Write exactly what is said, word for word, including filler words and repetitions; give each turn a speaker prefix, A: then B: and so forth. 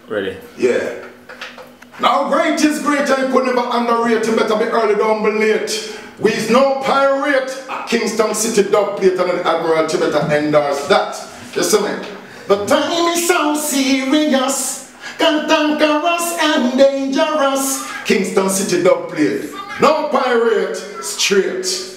A: Ready?
B: Yeah. Now great is great and you could never underrate. You better be early, don't be late. With no pirate, a Kingston City Dubplate and the Admiral Tibet endorse that. You see me? The time is so serious, cantankerous and dangerous. Kingston City Dubplate. No pirate, straight.